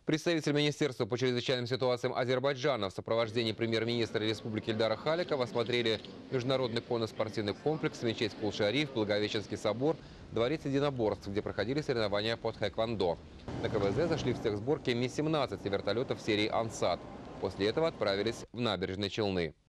Представитель Министерства по чрезвычайным ситуациям Азербайджана в сопровождении премьер-министра республики Ильдара Халикова осмотрели международный конно-спортивный комплекс, мечеть Кул-Шариф, Благовещенский собор, дворец единоборств, где проходили соревнования по тхэквондо. На КВЗ зашли в цех сборки Ми-17 вертолетов серии «Ансат». После этого отправились в Набережные Челны.